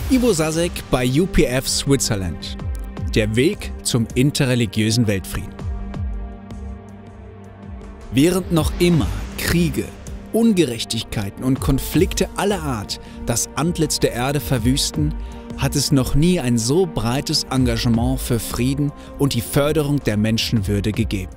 Ivo Sasek bei UPF Switzerland. Der Weg zum interreligiösen Weltfrieden. Während noch immer Kriege, Ungerechtigkeiten und Konflikte aller Art das Antlitz der Erde verwüsten, hat es noch nie ein so breites Engagement für Frieden und die Förderung der Menschenwürde gegeben.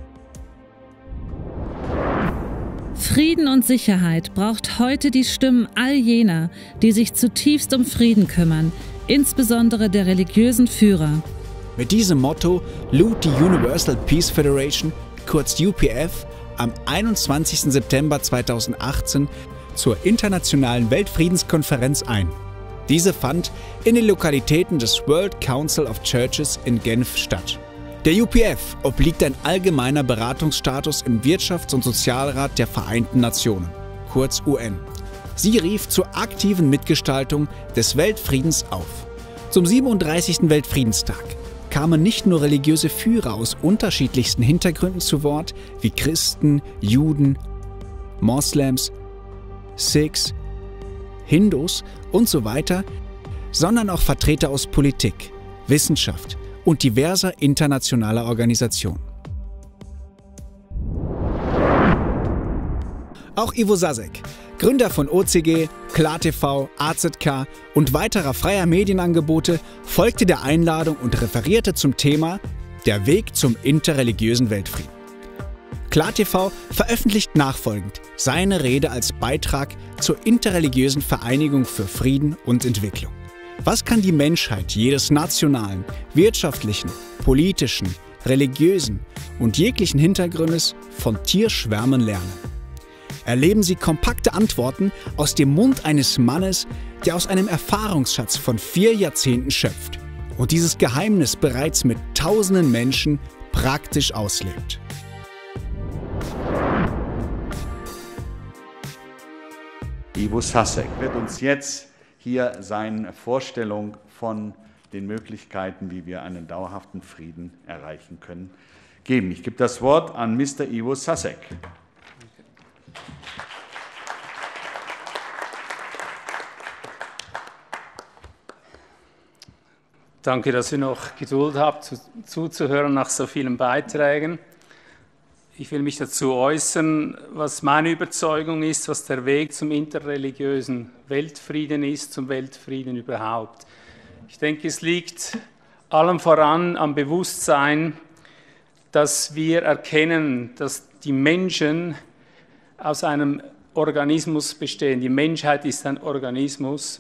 Frieden und Sicherheit braucht heute die Stimmen all jener, die sich zutiefst um Frieden kümmern, insbesondere der religiösen Führer. Mit diesem Motto lud die Universal Peace Federation, kurz UPF, am 21. September 2018 zur Internationalen Weltfriedenskonferenz ein. Diese fand in den Lokalitäten des World Council of Churches in Genf statt. Der UPF obliegt ein allgemeiner Beratungsstatus im Wirtschafts- und Sozialrat der Vereinten Nationen, kurz UN. Sie rief zur aktiven Mitgestaltung des Weltfriedens auf. Zum 37. Weltfriedenstag kamen nicht nur religiöse Führer aus unterschiedlichsten Hintergründen zu Wort, wie Christen, Juden, Moslems, Sikhs, Hindus und so weiter, sondern auch Vertreter aus Politik, Wissenschaft und diverser internationaler Organisationen. Auch Ivo Sasek, Gründer von OCG, KlarTV, AZK und weiterer freier Medienangebote, folgte der Einladung und referierte zum Thema Der Weg zum interreligiösen Weltfrieden. KlarTV veröffentlicht nachfolgend seine Rede als Beitrag zur interreligiösen Vereinigung für Frieden und Entwicklung. Was kann die Menschheit jedes nationalen, wirtschaftlichen, politischen, religiösen und jeglichen Hintergrundes von Tierschwärmen lernen? Erleben Sie kompakte Antworten aus dem Mund eines Mannes, der aus einem Erfahrungsschatz von 4 Jahrzehnten schöpft und dieses Geheimnis bereits mit tausenden Menschen praktisch auslebt. Ivo Sasek wird uns jetzt hier seine Vorstellung von den Möglichkeiten, wie wir einen dauerhaften Frieden erreichen können, geben. Ich gebe das Wort an Mr. Ivo Sasek. Danke, dass ihr noch Geduld habt, zuzuhören nach so vielen Beiträgen. Ich will mich dazu äußern, was meine Überzeugung ist, was der Weg zum interreligiösen Weltfrieden ist, zum Weltfrieden überhaupt. Ich denke, es liegt allem voran am Bewusstsein, dass wir erkennen, dass die Menschen aus einem Organismus bestehen. Die Menschheit ist ein Organismus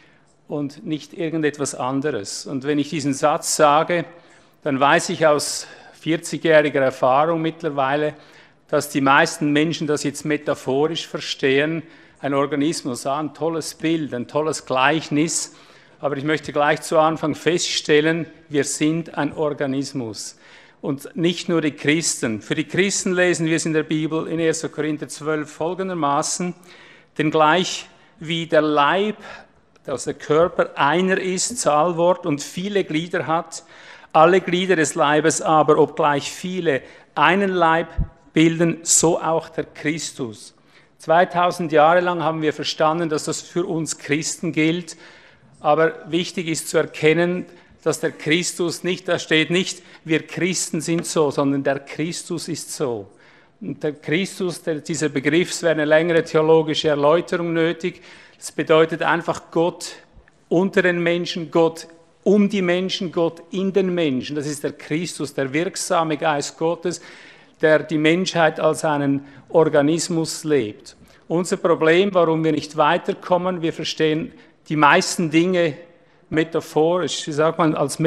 und nicht irgendetwas anderes. Und wenn ich diesen Satz sage, dann weiß ich aus 40-jähriger Erfahrung mittlerweile, dass die meisten Menschen das jetzt metaphorisch verstehen. Ein Organismus, ein tolles Bild, ein tolles Gleichnis. Aber ich möchte gleich zu Anfang feststellen, wir sind ein Organismus. Und nicht nur die Christen. Für die Christen lesen wir es in der Bibel in 1. Korinther 12 folgendermaßen: Denn gleich wie der Leib, also der Körper einer ist, Zahlwort, und viele Glieder hat, alle Glieder des Leibes aber, obgleich viele, einen Leib bilden, so auch der Christus. 2000 Jahre lang haben wir verstanden, dass das für uns Christen gilt, aber wichtig ist zu erkennen, dass der Christus nicht, da steht nicht, wir Christen sind so, sondern der Christus ist so. Und der Christus, dieser Begriff, es wäre eine längere theologische Erläuterung nötig. Das bedeutet einfach Gott unter den Menschen, Gott um die Menschen, Gott in den Menschen. Das ist der Christus, der wirksame Geist Gottes, der die Menschheit als einen Organismus lebt. Unser Problem, warum wir nicht weiterkommen, wir verstehen die meisten Dinge metaphorisch, wie sagt man, als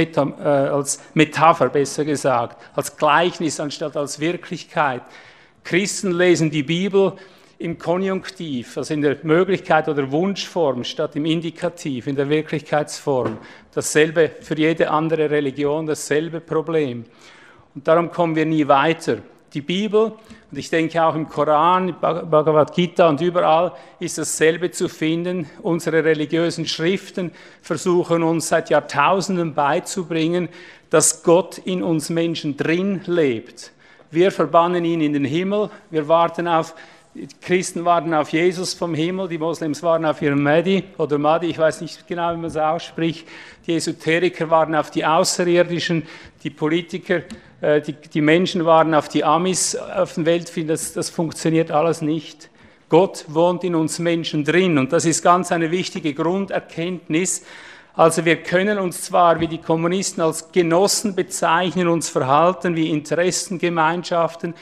Metapher besser gesagt, als Gleichnis anstatt als Wirklichkeit. Christen lesen die Bibel im Konjunktiv, also in der Möglichkeit oder Wunschform statt im Indikativ, in der Wirklichkeitsform. Dasselbe für jede andere Religion, dasselbe Problem. Und darum kommen wir nie weiter. Die Bibel, und ich denke auch im Koran, Bhagavad Gita und überall ist dasselbe zu finden. Unsere religiösen Schriften versuchen uns seit Jahrtausenden beizubringen, dass Gott in uns Menschen drin lebt. Wir verbannen ihn in den Himmel, wir warten auf Die Christen warten auf Jesus vom Himmel, die Moslems warten auf ihren Mahdi oder Mahdi, ich weiß nicht genau, wie man es ausspricht. Die Esoteriker warten auf die Außerirdischen, die Politiker, die Menschen warten auf die Amis auf den Weltfrieden. Das funktioniert alles nicht. Gott wohnt in uns Menschen drin und das ist ganz eine wichtige Grunderkenntnis. Also wir können uns zwar wie die Kommunisten als Genossen bezeichnen, uns verhalten wie Interessengemeinschaften,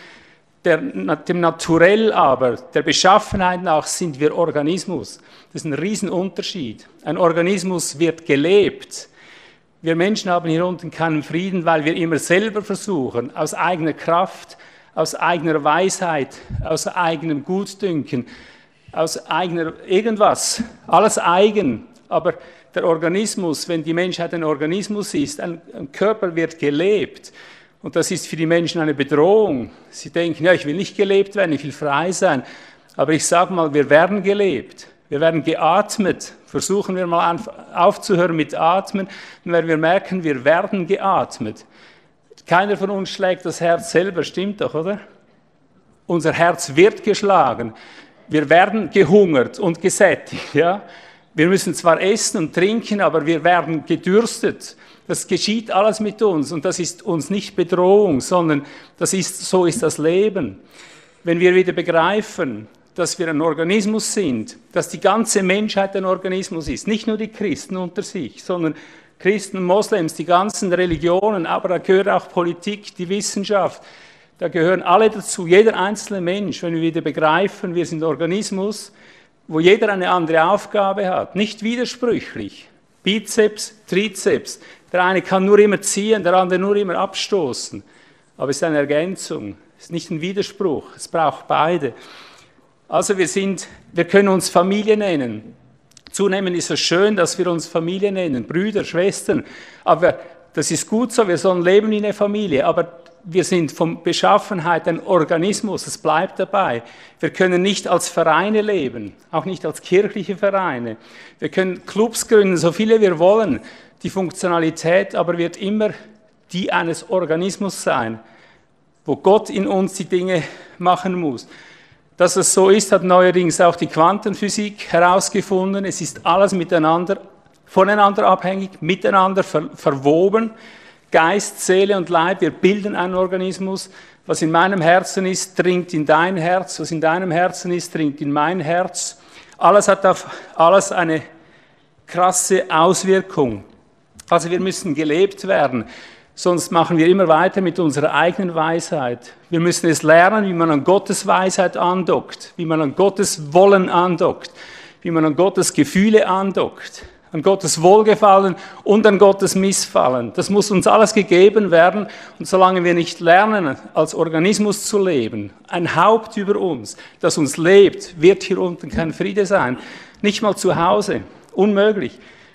dem Naturell aber, der Beschaffenheit nach sind wir Organismus. Das ist ein Riesenunterschied. Ein Organismus wird gelebt. Wir Menschen haben hier unten keinen Frieden, weil wir immer selber versuchen, aus eigener Kraft, aus eigener Weisheit, aus eigenem Gutdünken, aus eigener irgendwas, alles eigen. Aber der Organismus, wenn die Menschheit ein Organismus ist, ein Körper wird gelebt. Und das ist für die Menschen eine Bedrohung. Sie denken, ja, ich will nicht gelebt werden, ich will frei sein. Aber ich sage mal, wir werden gelebt. Wir werden geatmet. Versuchen wir mal aufzuhören mit Atmen, dann werden wir merken, wir werden geatmet. Keiner von uns schlägt das Herz selber, stimmt doch, oder? Unser Herz wird geschlagen. Wir werden gehungert und gesättigt, ja? Wir müssen zwar essen und trinken, aber wir werden gedürstet. Das geschieht alles mit uns und das ist uns nicht Bedrohung, sondern so ist das Leben. Wenn wir wieder begreifen, dass wir ein Organismus sind, dass die ganze Menschheit ein Organismus ist, nicht nur die Christen unter sich, sondern Christen, Moslems, die ganzen Religionen, aber da gehört auch Politik, die Wissenschaft, da gehören alle dazu, jeder einzelne Mensch, wenn wir wieder begreifen, wir sind ein Organismus, wo jeder eine andere Aufgabe hat, nicht widersprüchlich. Bizeps, Trizeps, der eine kann nur immer ziehen, der andere nur immer abstoßen. Aber es ist eine Ergänzung, es ist nicht ein Widerspruch, es braucht beide. Also wir können uns Familie nennen. Zunehmend ist es schön, dass wir uns Familie nennen, Brüder, Schwestern. Aber das ist gut so, wir sollen leben wie eine Familie. Aber wir sind von Beschaffenheit ein Organismus, es bleibt dabei. Wir können nicht als Vereine leben, auch nicht als kirchliche Vereine. Wir können Clubs gründen, so viele wir wollen. Die Funktionalität aber wird immer die eines Organismus sein, wo Gott in uns die Dinge machen muss. Dass es so ist, hat neuerdings auch die Quantenphysik herausgefunden. Es ist alles voneinander abhängig, miteinander verwoben. Geist, Seele und Leib, wir bilden einen Organismus. Was in meinem Herzen ist, dringt in dein Herz. Was in deinem Herzen ist, dringt in mein Herz. Alles hat auf alles eine krasse Auswirkung. Also wir müssen gelebt werden. Sonst machen wir immer weiter mit unserer eigenen Weisheit. Wir müssen es lernen, wie man an Gottes Weisheit andockt, wie man an Gottes Wollen andockt, wie man an Gottes Gefühle andockt, an Gottes Wohlgefallen und an Gottes Missfallen. Das muss uns alles gegeben werden. Und solange wir nicht lernen, als Organismus zu leben, ein Haupt über uns, das uns lebt, wird hier unten kein Friede sein. Nicht mal zu Hause. Unmöglich.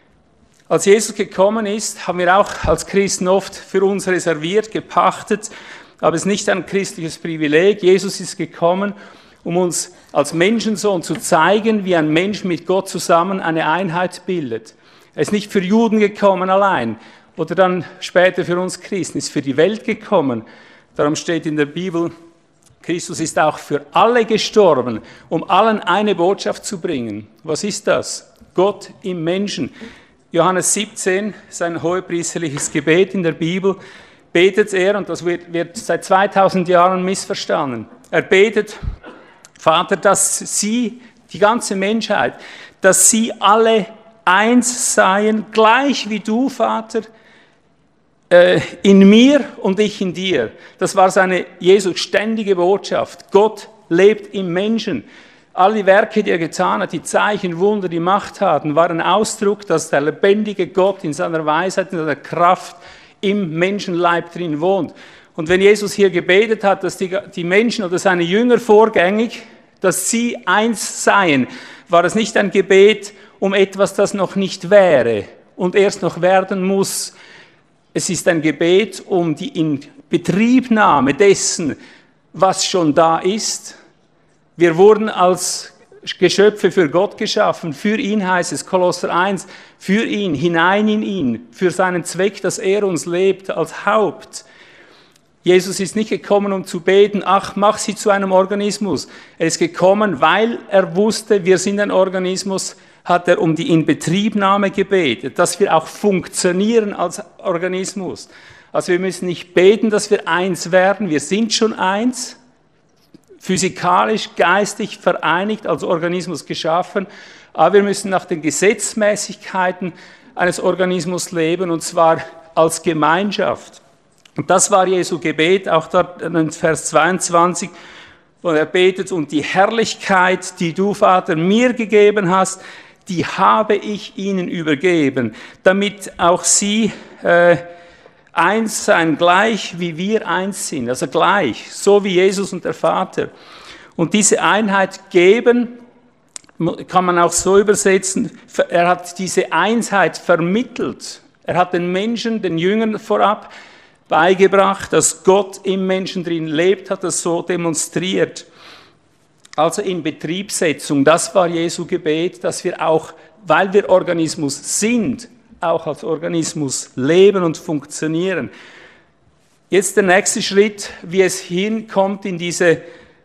Als Jesus gekommen ist, haben wir auch als Christen oft für uns reserviert, gepachtet, aber es ist nicht ein christliches Privileg. Jesus ist gekommen, um uns als Menschensohn zu zeigen, wie ein Mensch mit Gott zusammen eine Einheit bildet. Er ist nicht für Juden gekommen allein oder dann später für uns Christen, er ist für die Welt gekommen. Darum steht in der Bibel, Christus ist auch für alle gestorben, um allen eine Botschaft zu bringen. Was ist das? Gott im Menschen. Johannes 17, sein hohepriesterliches Gebet in der Bibel, betet er, und das wird seit 2000 Jahren missverstanden. Er betet, Vater, dass sie, die ganze Menschheit, dass sie alle eins seien, gleich wie du, Vater, in mir und ich in dir. Das war seine Jesus ständige Botschaft. Gott lebt im Menschen. All die Werke, die er getan hat, die Zeichen, Wunder, die Machttaten, waren Ausdruck, dass der lebendige Gott in seiner Weisheit, in seiner Kraft im Menschenleib drin wohnt. Und wenn Jesus hier gebetet hat, dass die Menschen oder seine Jünger vorgängig, dass sie eins seien, war es nicht ein Gebet um etwas, das noch nicht wäre und erst noch werden muss. Es ist ein Gebet um die Inbetriebnahme dessen, was schon da ist. Wir wurden als Geschöpfe für Gott geschaffen. Für ihn heißt es, Kolosser 1, für ihn, hinein in ihn, für seinen Zweck, dass er uns lebt als Haupt. Jesus ist nicht gekommen, um zu beten, ach, mach sie zu einem Organismus. Er ist gekommen, weil er wusste, wir sind ein Organismus, hat er um die Inbetriebnahme gebetet, dass wir auch funktionieren als Organismus. Also wir müssen nicht beten, dass wir eins werden, wir sind schon eins, physikalisch, geistig vereinigt, als Organismus geschaffen, aber wir müssen nach den Gesetzmäßigkeiten eines Organismus leben, und zwar als Gemeinschaft. Und das war Jesu Gebet, auch dort in Vers 22, wo er betet, und die Herrlichkeit, die du, Vater, mir gegeben hast, die habe ich ihnen übergeben, damit auch sie eins sein, gleich wie wir eins sind, also gleich, so wie Jesus und der Vater. Und diese Einheit geben, kann man auch so übersetzen, er hat diese Einheit vermittelt. Er hat den Menschen, den Jüngern vorab beigebracht, dass Gott im Menschen drin lebt, hat das so demonstriert. Also in Betriebssetzung, das war Jesu Gebet, dass wir auch, weil wir Organismus sind, auch als Organismus leben und funktionieren. Jetzt der nächste Schritt, wie es hinkommt in dieses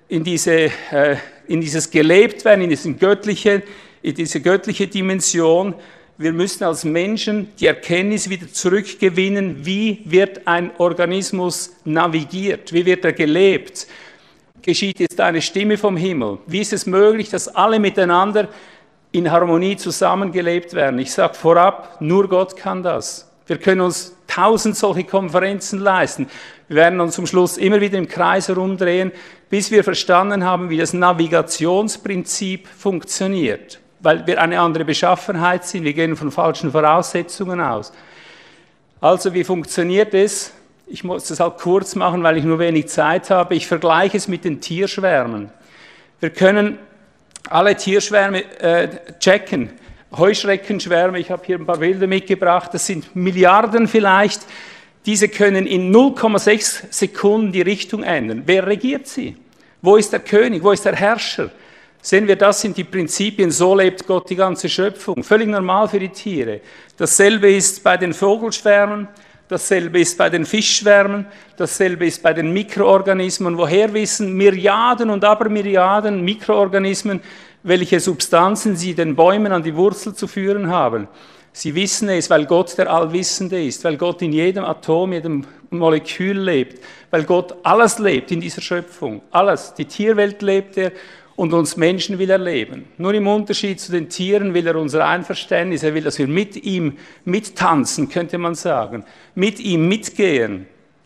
Gelebtwerden, in diese göttliche Dimension. Wir müssen als Menschen die Erkenntnis wieder zurückgewinnen, wie wird ein Organismus navigiert, wie wird er gelebt. Geschieht jetzt eine Stimme vom Himmel? Wie ist es möglich, dass alle miteinander in Harmonie zusammengelebt werden? Ich sage vorab, nur Gott kann das. Wir können uns 1000 solche Konferenzen leisten. Wir werden uns zum Schluss immer wieder im Kreis herumdrehen, bis wir verstanden haben, wie das Navigationsprinzip funktioniert. Weil wir eine andere Beschaffenheit sind, wir gehen von falschen Voraussetzungen aus. Also wie funktioniert es? Ich muss das halt kurz machen, weil ich nur wenig Zeit habe. Ich vergleiche es mit den Tierschwärmen. Wir können alle Tierschwärme checken. Heuschreckenschwärme, ich habe hier ein paar Bilder mitgebracht, das sind Milliarden vielleicht. Diese können in 0,6 Sekunden die Richtung ändern. Wer regiert sie? Wo ist der König? Wo ist der Herrscher? Sehen wir, das sind die Prinzipien, so lebt Gott die ganze Schöpfung. Völlig normal für die Tiere. Dasselbe ist bei den Vogelschwärmen, dasselbe ist bei den Fischschwärmen, dasselbe ist bei den Mikroorganismen. Woher wissen Milliarden und Abermilliarden Mikroorganismen, welche Substanzen sie den Bäumen an die Wurzel zu führen haben? Sie wissen es, weil Gott der Allwissende ist, weil Gott in jedem Atom, jedem Molekül lebt, weil Gott alles lebt in dieser Schöpfung. Alles. Die Tierwelt lebt er. Und uns Menschen will er leben. Nur im Unterschied zu den Tieren will er unser Einverständnis, er will, dass wir mit ihm mittanzen, könnte man sagen, mit ihm mitgehen.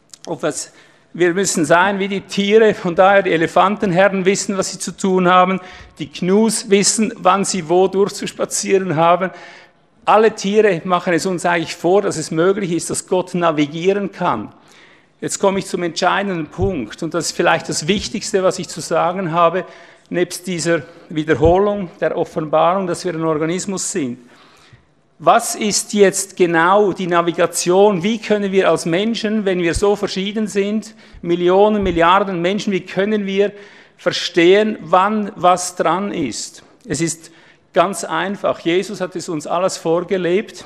Wir müssen sein wie die Tiere, von daher die Elefantenherden wissen, was sie zu tun haben, die Gnus wissen, wann sie wo durchzuspazieren haben. Alle Tiere machen es uns eigentlich vor, dass es möglich ist, dass Gott navigieren kann. Jetzt komme ich zum entscheidenden Punkt, und das ist vielleicht das Wichtigste, was ich zu sagen habe, nebst dieser Wiederholung der Offenbarung, dass wir ein Organismus sind. Was ist jetzt genau die Navigation? Wie können wir als Menschen, wenn wir so verschieden sind, Millionen, Milliarden Menschen, wie können wir verstehen, wann was dran ist? Es ist ganz einfach. Jesus hat es uns alles vorgelebt.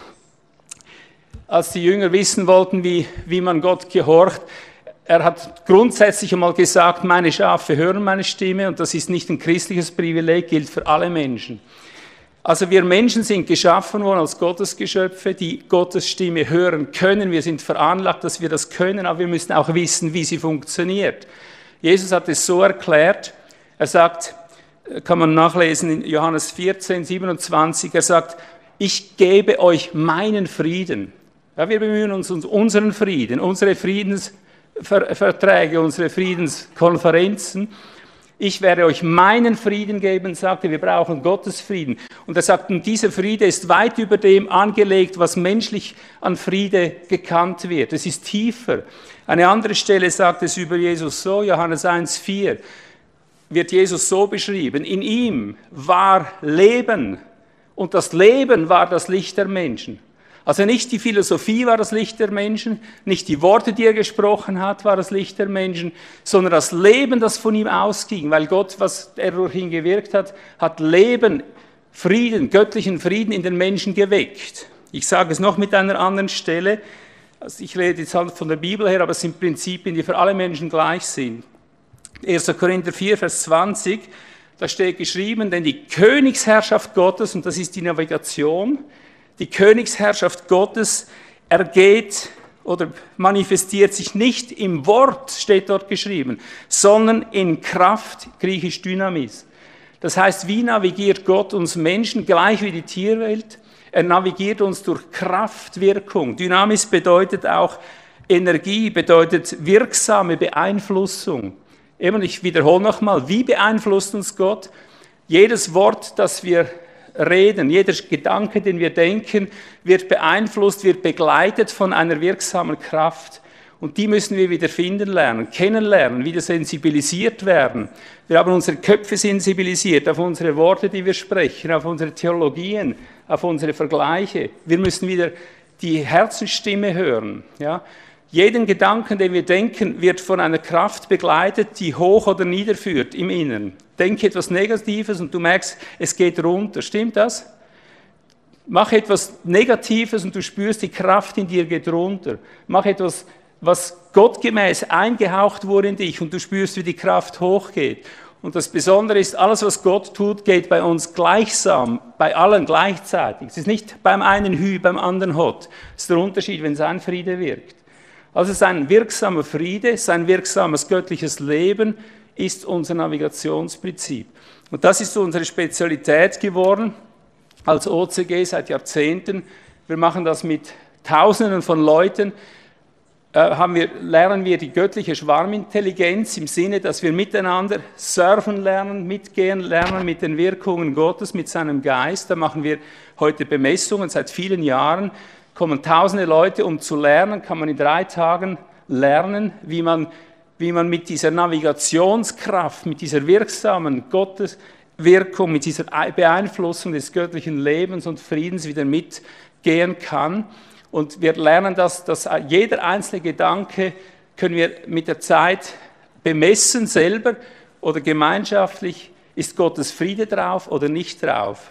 Als die Jünger wissen wollten, wie man Gott gehorcht, er hat grundsätzlich einmal gesagt, meine Schafe hören meine Stimme, und das ist nicht ein christliches Privileg, gilt für alle Menschen. Also wir Menschen sind geschaffen worden als Gottesgeschöpfe, die Gottes Stimme hören können. Wir sind veranlagt, dass wir das können, aber wir müssen auch wissen, wie sie funktioniert. Jesus hat es so erklärt, er sagt, kann man nachlesen in Johannes 14, 27, er sagt, ich gebe euch meinen Frieden. Ja, wir bemühen uns um unseren Frieden, unsere Friedensverträge, unsere Friedenskonferenzen. Ich werde euch meinen Frieden geben, sagt er, wir brauchen Gottes Frieden. Und er sagt, und dieser Friede ist weit über dem angelegt, was menschlich an Friede gekannt wird. Es ist tiefer. Eine andere Stelle sagt es über Jesus so, Johannes 1,4, wird Jesus so beschrieben, in ihm war Leben, und das Leben war das Licht der Menschen. Also nicht die Philosophie war das Licht der Menschen, nicht die Worte, die er gesprochen hat, war das Licht der Menschen, sondern das Leben, das von ihm ausging, weil Gott, was er durch ihn gewirkt hat, hat Leben, Frieden, göttlichen Frieden in den Menschen geweckt. Ich sage es noch mit einer anderen Stelle, Also ich rede jetzt halt von der Bibel her, aber es sind Prinzipien, die für alle Menschen gleich sind. 1. Korinther 4, Vers 20, da steht geschrieben, denn die Königsherrschaft Gottes, und das ist die Navigation, die Königsherrschaft Gottes ergeht oder manifestiert sich nicht im Wort, steht dort geschrieben, sondern in Kraft, griechisch Dynamis. Das heißt, wie navigiert Gott uns Menschen, gleich wie die Tierwelt? Er navigiert uns durch Kraftwirkung. Dynamis bedeutet auch Energie, bedeutet wirksame Beeinflussung. Eben, ich wiederhole nochmal, wie beeinflusst uns Gott? Jedes Wort, das wir reden, jeder Gedanke, den wir denken, wird beeinflusst, wird begleitet von einer wirksamen Kraft. Und die müssen wir wieder finden lernen, kennenlernen, wieder sensibilisiert werden. Wir haben unsere Köpfe sensibilisiert auf unsere Worte, die wir sprechen, auf unsere Theologien, auf unsere Vergleiche. Wir müssen wieder die Herzensstimme hören. Ja? Jeden Gedanken, den wir denken, wird von einer Kraft begleitet, die hoch oder nieder führt im Inneren. Denke etwas Negatives und du merkst, es geht runter. Stimmt das? Mach etwas Negatives und du spürst, die Kraft in dir geht runter. Mach etwas, was gottgemäß eingehaucht wurde in dich und du spürst, wie die Kraft hochgeht. Und das Besondere ist, alles, was Gott tut, geht bei uns gleichsam, bei allen gleichzeitig. Es ist nicht beim einen Hü, beim anderen Hot. Das ist der Unterschied, wenn sein Friede wirkt. Also es ist ein wirksamer Friede, sein wirksames göttliches Leben ist unser Navigationsprinzip. Und das ist unsere Spezialität geworden als OCG seit Jahrzehnten. Wir machen das mit Tausenden von Leuten. Lernen wir die göttliche Schwarmintelligenz im Sinne, dass wir miteinander surfen lernen, mitgehen lernen mit den Wirkungen Gottes, mit seinem Geist. Da machen wir heute Bemessungen seit vielen Jahren. Kommen tausende Leute, um zu lernen, kann man in 3 Tagen lernen, wie man mit dieser Navigationskraft, mit dieser wirksamen Gotteswirkung, mit dieser Beeinflussung des göttlichen Lebens und Friedens wieder mitgehen kann. Und wir lernen, dass jeder einzelne Gedanke können wir mit der Zeit bemessen selber oder gemeinschaftlich, ist Gottes Friede drauf oder nicht drauf?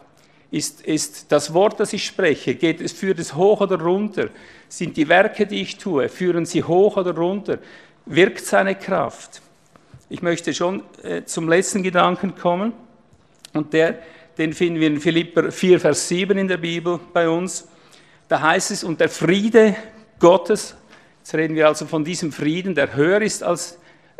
Ist das Wort, das ich spreche, führt es hoch oder runter? Sind die Werke, die ich tue, führen sie hoch oder runter? Wirkt seine Kraft? Ich möchte schon zum letzten Gedanken kommen und den finden wir in Philipper 4, Vers 7 in der Bibel bei uns. Da heißt es, und der Friede Gottes, jetzt reden wir also von diesem Frieden, der höher ist als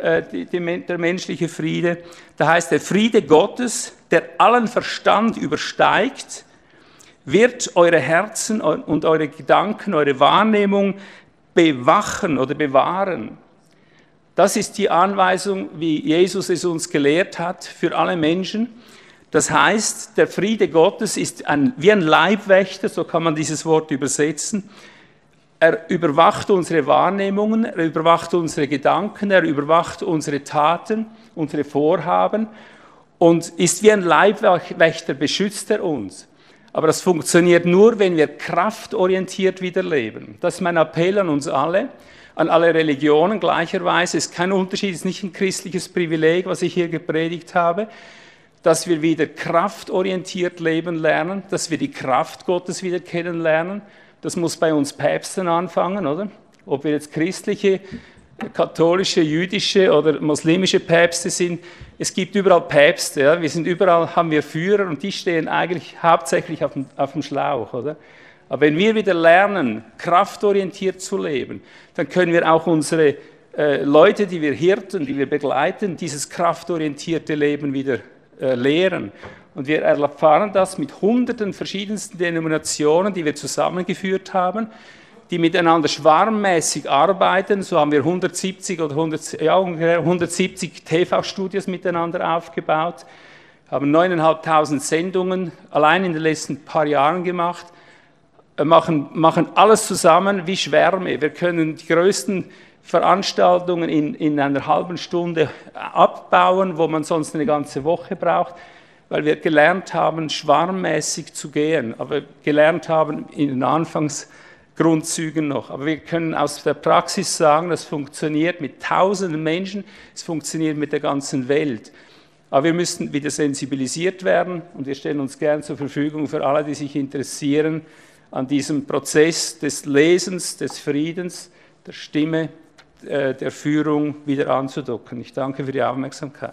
der menschliche Friede, da heißt der Friede Gottes, der allen Verstand übersteigt, wird eure Herzen und eure Gedanken, eure Wahrnehmung bewachen oder bewahren. Das ist die Anweisung, wie Jesus es uns gelehrt hat, für alle Menschen. Das heißt, der Friede Gottes ist wie ein Leibwächter, so kann man dieses Wort übersetzen. Er überwacht unsere Wahrnehmungen, er überwacht unsere Gedanken, er überwacht unsere Taten, unsere Vorhaben und ist wie ein Leibwächter, beschützt er uns. Aber das funktioniert nur, wenn wir kraftorientiert wieder leben. Das ist mein Appell an uns alle, an alle Religionen gleicherweise. Es ist kein Unterschied, es ist nicht ein christliches Privileg, was ich hier gepredigt habe, dass wir wieder kraftorientiert leben lernen, dass wir die Kraft Gottes wieder kennenlernen. Das muss bei uns Päpsten anfangen, oder? Ob wir jetzt christliche, katholische, jüdische oder muslimische Päpste sind. Es gibt überall Päpste, ja? Haben wir Führer und die stehen eigentlich hauptsächlich auf dem Schlauch, oder? Aber wenn wir wieder lernen, kraftorientiert zu leben, dann können wir auch unsere Leute, die wir hirten, die wir begleiten, dieses kraftorientierte Leben wieder lehren. Und wir erfahren das mit hunderten verschiedensten Denominationen, die wir zusammengeführt haben, die miteinander schwarmmäßig arbeiten. So haben wir 170 oder 170 TV-Studios miteinander aufgebaut, haben 9.500 Sendungen allein in den letzten paar Jahren gemacht, machen alles zusammen wie Schwärme. Wir können die größten Veranstaltungen in einer halben Stunde abbauen, wo man sonst eine ganze Woche braucht, weil wir gelernt haben, schwarmmäßig zu gehen, aber gelernt haben in den Anfangsgrundzügen noch. Aber wir können aus der Praxis sagen, das funktioniert mit tausenden Menschen, es funktioniert mit der ganzen Welt. Aber wir müssen wieder sensibilisiert werden und wir stellen uns gern zur Verfügung für alle, die sich interessieren, an diesem Prozess des Lesens, des Friedens, der Stimme, der Führung wieder anzudocken. Ich danke für die Aufmerksamkeit.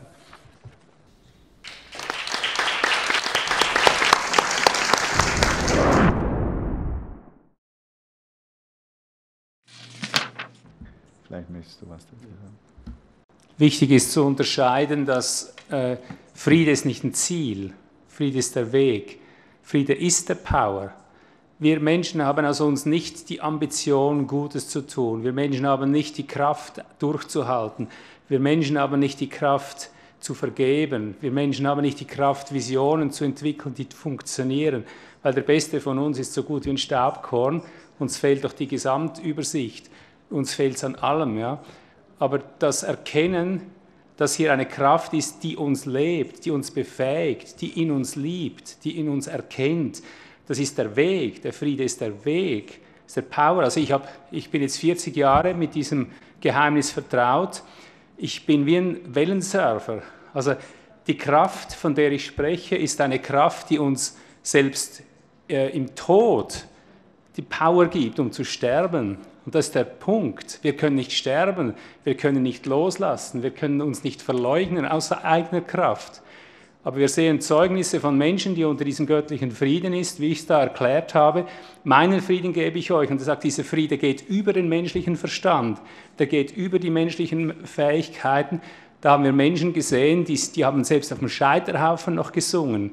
Vielleicht möchtest du was dazu sagen. Wichtig ist zu unterscheiden, dass Friede ist nicht ein Ziel, Friede ist der Weg, Friede ist der Power. Wir Menschen haben aus uns nicht die Ambition, Gutes zu tun. Wir Menschen haben nicht die Kraft, durchzuhalten. Wir Menschen haben nicht die Kraft, zu vergeben. Wir Menschen haben nicht die Kraft, Visionen zu entwickeln, die funktionieren. Weil der Beste von uns ist so gut wie ein Staubkorn. Uns fehlt doch die Gesamtübersicht. Uns fehlt es an allem. Ja? Aber das Erkennen, dass hier eine Kraft ist, die uns lebt, die uns befähigt, die in uns liebt, die in uns erkennt, das ist der Weg. Der Friede ist der Weg, ist der Power. Also ich bin jetzt 40 Jahre mit diesem Geheimnis vertraut. Ich bin wie ein Wellensurfer. Also die Kraft, von der ich spreche, ist eine Kraft, die uns selbst im Tod die Power gibt, um zu sterben. Und das ist der Punkt. Wir können nicht sterben, wir können nicht loslassen, wir können uns nicht verleugnen außer eigener Kraft. Aber wir sehen Zeugnisse von Menschen, die unter diesem göttlichen Frieden ist, wie ich es da erklärt habe. Meinen Frieden gebe ich euch. Und er sagt, dieser Friede geht über den menschlichen Verstand, der geht über die menschlichen Fähigkeiten. Da haben wir Menschen gesehen, die haben selbst auf dem Scheiterhaufen noch gesungen.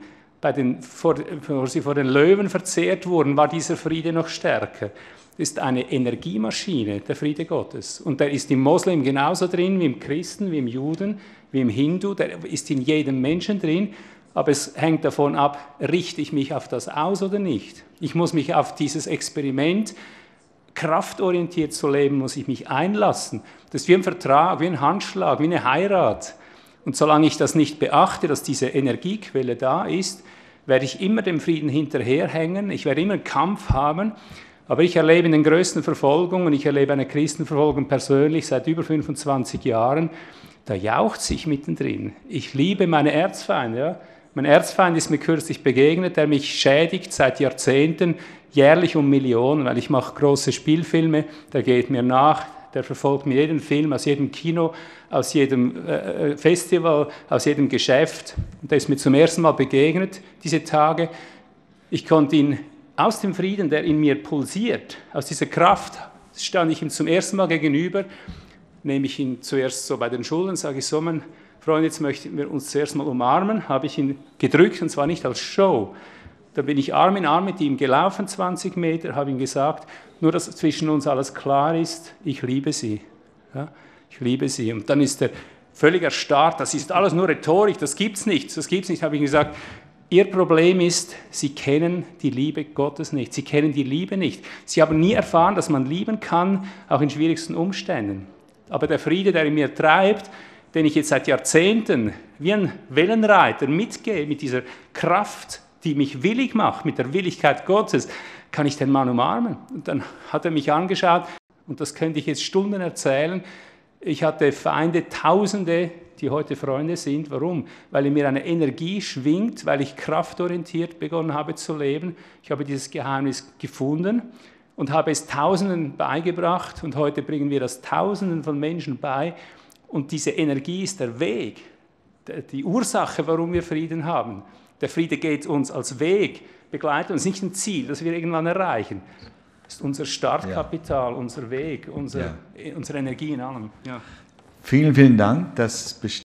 Bevor sie vor den Löwen verzehrt wurden, war dieser Friede noch stärker. Das ist eine Energiemaschine, der Friede Gottes. Und der ist im Moslem genauso drin wie im Christen, wie im Juden, wie im Hindu. Der ist in jedem Menschen drin. Aber es hängt davon ab, richte ich mich auf das aus oder nicht. Ich muss mich auf dieses Experiment, kraftorientiert zu leben, muss ich mich einlassen. Das ist wie ein Vertrag, wie ein Handschlag, wie eine Heirat. Und solange ich das nicht beachte, dass diese Energiequelle da ist, werde ich immer dem Frieden hinterherhängen. Ich werde immer einen Kampf haben. Aber ich erlebe in den größten Verfolgungen, ich erlebe eine Christenverfolgung persönlich seit über 25 Jahren, da jauchze ich mittendrin. Ich liebe meine Erzfeinde. Ja? Mein Erzfeind ist mir kürzlich begegnet, der mich schädigt seit Jahrzehnten, jährlich um Millionen, weil ich mache große Spielfilme, der geht mir nach, der verfolgt mir jeden Film, aus jedem Kino, aus jedem Festival, aus jedem Geschäft. Und der ist mir zum ersten Mal begegnet, diese Tage. Ich konnte ihn aus dem Frieden, der in mir pulsiert, aus dieser Kraft, stand ich ihm zum ersten Mal gegenüber, nehme ich ihn zuerst so bei den Schultern, sage ich so, mein Freund, jetzt möchten wir uns zuerst mal umarmen, habe ich ihn gedrückt, und zwar nicht als Show. Da bin ich Arm in Arm mit ihm gelaufen, 20 Meter, habe ihm gesagt, nur dass zwischen uns alles klar ist, ich liebe Sie. Ja, ich liebe Sie. Und dann ist er völlig erstarrt, das ist alles nur Rhetorik, das gibt's nicht, habe ich ihm gesagt. Ihr Problem ist, Sie kennen die Liebe Gottes nicht. Sie kennen die Liebe nicht. Sie haben nie erfahren, dass man lieben kann, auch in schwierigsten Umständen. Aber der Friede, der in mir treibt, den ich jetzt seit Jahrzehnten wie ein Wellenreiter mitgehe, mit dieser Kraft, die mich willig macht, mit der Willigkeit Gottes, kann ich den Mann umarmen. Und dann hat er mich angeschaut, und das könnte ich jetzt Stunden erzählen. Ich hatte Feinde, Tausende, die heute Freunde sind. Warum? Weil in mir eine Energie schwingt, weil ich kraftorientiert begonnen habe zu leben. Ich habe dieses Geheimnis gefunden und habe es Tausenden beigebracht, und heute bringen wir das Tausenden von Menschen bei. Und diese Energie ist der Weg, die Ursache, warum wir Frieden haben. Der Friede geht uns als Weg, begleitet uns, nicht ein Ziel, das wir irgendwann erreichen. Das ist unser Startkapital, unser Weg, unsere Energie in allem. Ja. Vielen, vielen Dank. Das